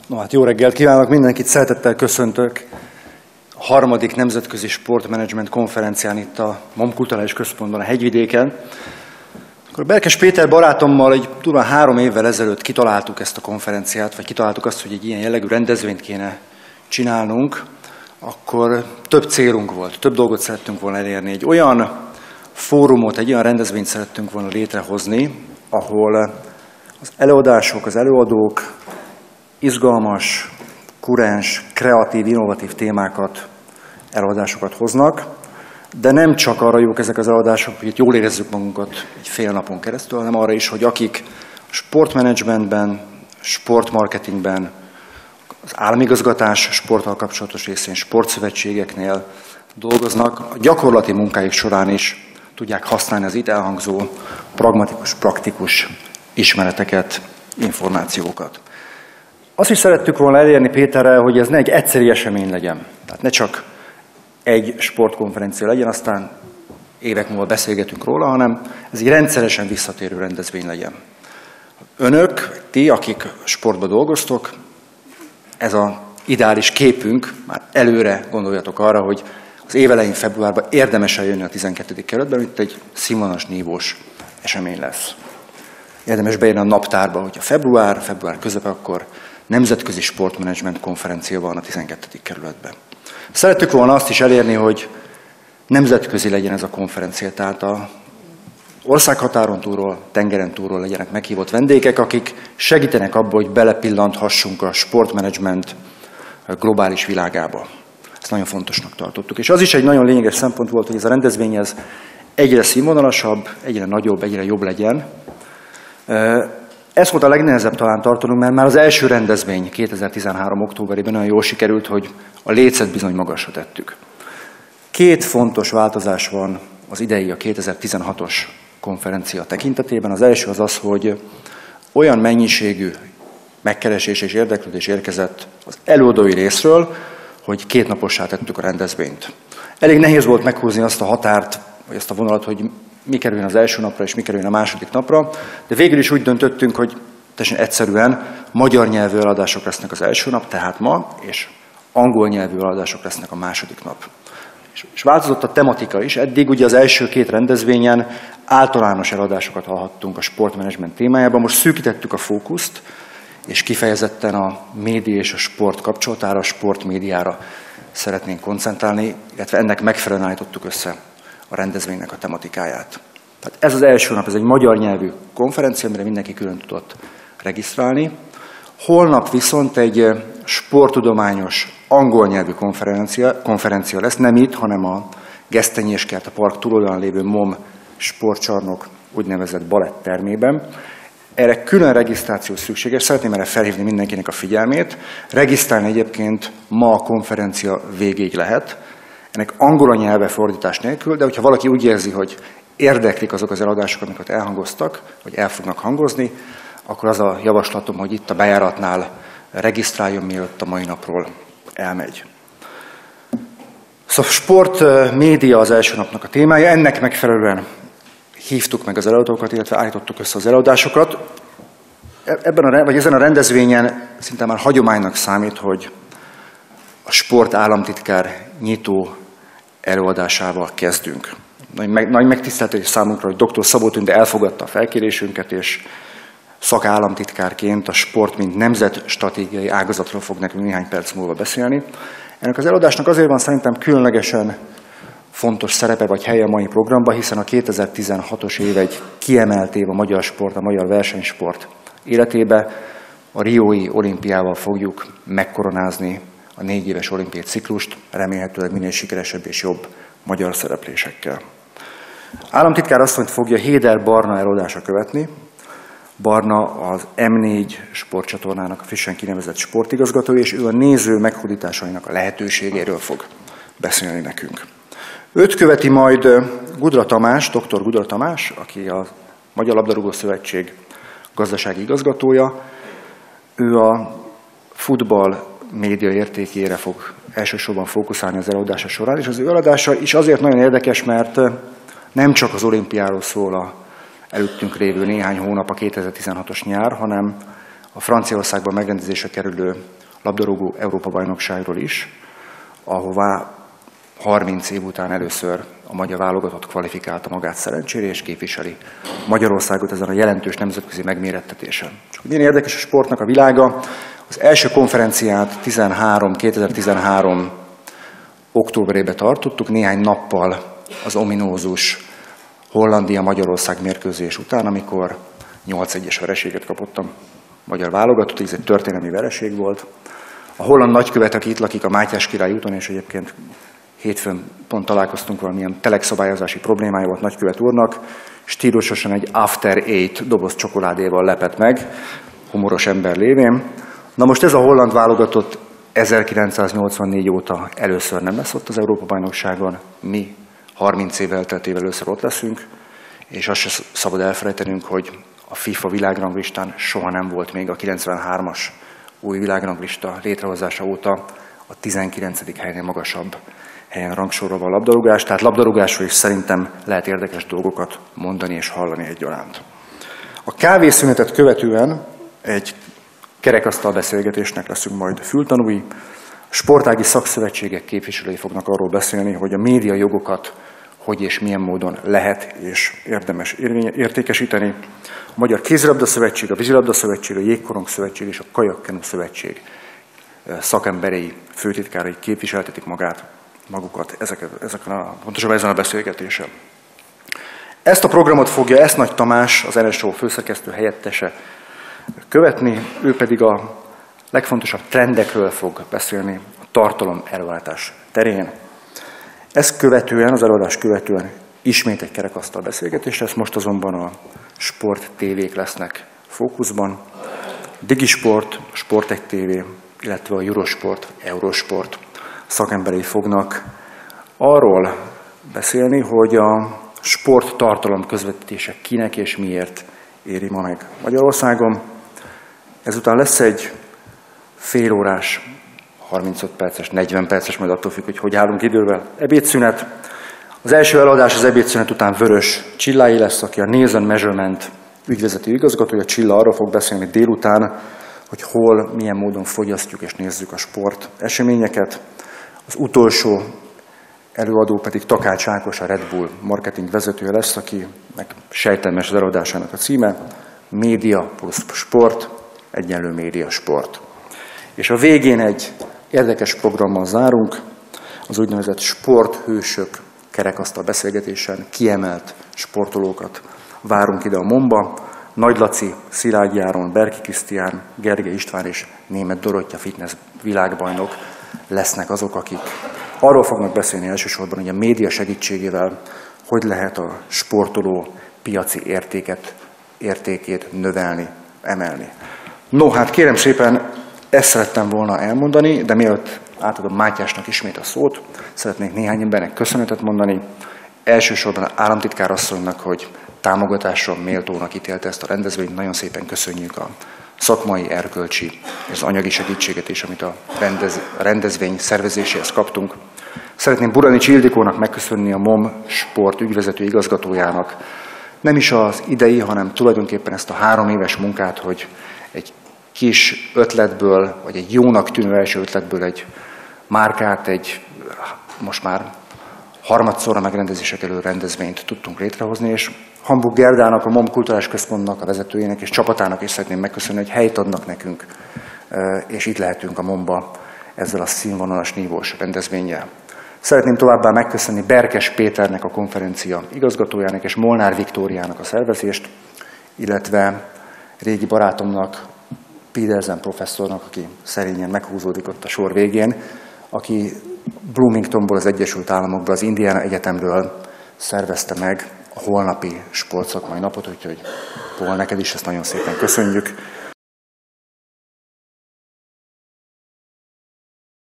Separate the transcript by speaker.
Speaker 1: No, hát jó reggelt kívánok, mindenkit szeretettel köszöntök a harmadik nemzetközi sportmenedzsment konferencián itt a MOM Kulturális Központban, a Hegyvidéken. Akkor Berkes Péter barátommal egy durván 3 évvel ezelőtt kitaláltuk ezt a konferenciát, vagy kitaláltuk azt, hogy egy ilyen jellegű rendezvényt kéne csinálnunk, akkor több célunk volt, több dolgot szerettünk volna elérni. Egy olyan fórumot, egy olyan rendezvényt szerettünk volna létrehozni, ahol az előadások, az előadók izgalmas, kurens, kreatív, innovatív témákat, előadásokat hoznak, de nem csak arra jók ezek az előadások, hogy itt jól érezzük magunkat egy fél napon keresztül, hanem arra is, hogy akik sportmenedzsmentben, sportmarketingben, az államigazgatás sporttal kapcsolatos részén, sportszövetségeknél dolgoznak, a gyakorlati munkáik során is tudják használni az itt elhangzó pragmatikus, praktikus ismereteket, információkat. Azt is szerettük volna elérni Péterrel, hogy ez ne egy egyszeri esemény legyen. Tehát ne csak egy sportkonferencia legyen, aztán évek múlva beszélgetünk róla, hanem ez egy rendszeresen visszatérő rendezvény legyen. Önök, ti, akik sportban dolgoztok, ez az ideális képünk, már előre gondoljatok arra, hogy az év elején februárban érdemes eljönni a 12. kerületben, itt egy színvonalas, nívós esemény lesz. Érdemes beírni a naptárba, hogy a február közepe, akkor nemzetközi sportmenedzsment konferencia van a 12. kerületben. Szerettük volna azt is elérni, hogy nemzetközi legyen ez a konferencia, tehát az országhatáron túlról, tengeren túlról legyenek meghívott vendégek, akik segítenek abba, hogy belepillanthassunk a sportmenedzsment globális világába. Ezt nagyon fontosnak tartottuk. És az is egy nagyon lényeges szempont volt, hogy ez a rendezvény ez egyre színvonalasabb, egyre nagyobb, egyre jobb legyen. Ez volt a legnehezebb talán tartanunk, mert már az első rendezvény 2013. októberében olyan jól sikerült, hogy a lécet bizony magasra tettük. 2 fontos változás van az idei, a 2016-os konferencia tekintetében. Az első az az, hogy olyan mennyiségű megkeresés és érdeklődés érkezett az előadói részről, hogy 2 napossá tettük a rendezvényt. Elég nehéz volt meghúzni azt a határt, vagy azt a vonalat, hogy mi kerüljön az első napra, és mi kerüljön a második napra, de végül is úgy döntöttünk, hogy teljesen egyszerűen magyar nyelvű előadások lesznek az első nap, tehát ma, és angol nyelvű előadások lesznek a második nap. És változott a tematika is. Eddig ugye az első 2 rendezvényen általános előadásokat hallhattunk a sportmenedzsment témájában, most szűkítettük a fókuszt, és kifejezetten a média és a sport kapcsolatára, a sportmédiára szeretnénk koncentrálni, illetve ennek megfelelően állítottuk össze a rendezvénynek a tematikáját. Tehát ez az első nap, ez egy magyar nyelvű konferencia, amire mindenki külön tudott regisztrálni. Holnap viszont egy sporttudományos, angol nyelvű konferencia lesz, nem itt, hanem a Gesztenyéskert, a park túloldalán lévő MOM sportcsarnok úgynevezett balettermében. Erre külön regisztráció szükséges, szeretném erre felhívni mindenkinek a figyelmét. Regisztrálni egyébként ma a konferencia végéig lehet. Ennek angol nyelve fordítás nélkül, de hogyha valaki úgy érzi, hogy érdeklik azok az előadások, amiket elhangoztak, vagy el fognak hangozni, akkor az a javaslatom, hogy itt a bejáratnál regisztráljon, mielőtt a mai napról elmegy. Szóval sport, média az első napnak a témája, ennek megfelelően hívtuk meg az előadókat, illetve állítottuk össze az előadásokat. Ezen a rendezvényen szinte már hagyománynak számít, hogy a sport államtitkár nyitó előadásával kezdünk. Nagy megtiszteltetés számunkra, hogy dr. Szabó Tünde elfogadta a felkérésünket, és szakállamtitkárként a sport, mint nemzetstratégiai ágazatról fog nekünk néhány perc múlva beszélni. Ennek az előadásnak azért van szerintem különlegesen fontos szerepe vagy helye a mai programban, hiszen a 2016-os év egy kiemelt év a magyar sport, a magyar versenysport életébe. A riói olimpiával fogjuk megkoronázni a 4 éves olimpiai ciklust, remélhetőleg minél sikeresebb és jobb magyar szereplésekkel. Államtitkár asszonyt fogja Héder Barna előadása követni. Barna az M4 sportcsatornának a frissen kinevezett sportigazgatója, és ő a néző meghódításainak a lehetőségéről fog beszélni nekünk. Őt követi majd Gudra Tamás, dr. Gudra Tamás, aki a Magyar Labdarúgó Szövetség gazdasági igazgatója. Ő a futball média értékére fog elsősorban fókuszálni az előadása során, és az ő előadása is azért nagyon érdekes, mert nem csak az olimpiáról szól a előttünk lévő néhány hónap, a 2016-os nyár, hanem a Franciaországban megrendezésre kerülő labdarúgó Európa-bajnokságról is, ahová 30 év után először a magyar válogatott kvalifikálta magát szerencsére, és képviseli Magyarországot ezen a jelentős nemzetközi megmérettetésen. Csak milyen érdekes a sportnak a világa. Az első konferenciát 2013. októberében tartottuk, néhány nappal az ominózus Hollandia-Magyarország mérkőzés után, amikor 8-1-es vereséget kapott a magyar válogatott, ez egy történelmi vereség volt. A holland nagykövet, aki itt lakik a Mátyás Király úton, és egyébként hétfőn pont találkoztunk valamilyen telexabályozási problémája volt nagykövet úrnak, stílusosan egy After Eight doboz csokoládéval lepett meg, humoros ember lévén. Na most ez a holland válogatott 1984 óta először nem lesz ott az Európa-bajnokságon, mi 30 év elteltével először ott leszünk, és azt sem szabad elfelejtenünk, hogy a FIFA világranglistán soha nem volt még a 93-as új világranglista létrehozása óta a 19. helynél magasabb helyen rangsorolva a labdarúgás, tehát labdarúgásról is szerintem lehet érdekes dolgokat mondani és hallani egyaránt. A kávészünetet követően egy kerekasztal beszélgetésnek leszünk majd fültanúi. A sportági szakszövetségek képviselői fognak arról beszélni, hogy a média jogokat hogy és milyen módon lehet és érdemes értékesíteni. A Magyar Kézilabda Szövetség, a Vízilabda Szövetség, a Jégkorong Szövetség és a Kajakkenu Szövetség szakemberei, főtitkárai képviseltetik magukat pontosabban ezen a beszélgetésen. Ezt a programot fogja Esznagy Tamás, az NSO főszerkesztő helyettese követni, ő pedig a legfontosabb trendekről fog beszélni a tartalom elváltás terén. Ezt követően, az előadást követően ismét egy kerekasztal beszélgetés lesz, most azonban a sport tévék lesznek fókuszban. Digisport, Sportek TV, illetve a Eurosport, Eurosport szakemberei fognak arról beszélni, hogy a sport tartalom közvetítése kinek és miért éri ma meg Magyarországon. Ezután lesz egy félórás, 35 perces, 40 perces, majd attól függ, hogy állunk idővel, ebédszünet. Az első előadás az ebédszünet után Vörös Csillái lesz, aki a Nielsen Measurement ügyvezető igazgatója. Csilla arról fog beszélni délután, hogy hol, milyen módon fogyasztjuk és nézzük a sport eseményeket. Az utolsó előadó pedig Takács Ákos, a Red Bull marketing vezetője lesz, akinek sejtelmes az előadásának a címe, Média plusz sport, egyenlő média sport. És a végén egy érdekes programmal zárunk, az úgynevezett sporthősök kerekasztal beszélgetésen kiemelt sportolókat várunk ide a MOM-ba. Nagy Laci, Szilágyi Áron, Berki Krisztián, Gergely István és Németh Dorottya fitness világbajnok lesznek azok, akik arról fognak beszélni elsősorban, hogy a média segítségével hogy lehet a sportoló piaci értékét növelni, emelni. No, hát kérem szépen, ezt szerettem volna elmondani, de mielőtt átadom Mátyásnak ismét a szót, szeretnék néhány embernek köszönetet mondani. Elsősorban az államtitkár asszonynak, hogy támogatásra méltónak ítélte ezt a rendezvényt. Nagyon szépen köszönjük a szakmai, erkölcsi és az anyagi segítséget is, amit a rendezvény szervezéséhez kaptunk. Szeretném Buranics Ildikónak megköszönni, a MOM Sport ügyvezető igazgatójának nem is az idei, hanem tulajdonképpen ezt a 3 éves munkát, hogy egy kis ötletből, vagy egy jónak tűnő első ötletből egy márkát, egy most már harmadszorra megrendezésre kerülő rendezvényt tudtunk létrehozni, és Hamburg Gerdának, a MOM Kulturális Központnak, a vezetőjének és csapatának is szeretném megköszönni, hogy helyt adnak nekünk, és itt lehetünk a MOM-ba ezzel a színvonalas, nívós rendezvénnyel. Szeretném továbbá megköszönni Berkes Péternek, a konferencia igazgatójának, és Molnár Viktóriának a szervezést, illetve régi barátomnak, Petersen professzornak, aki szerényen meghúzódik ott a sor végén, aki Bloomingtonból, az Egyesült Államokból, az Indiana Egyetemről szervezte meg a holnapi sportszakmai napot, úgyhogy Paul, neked is ezt nagyon szépen köszönjük.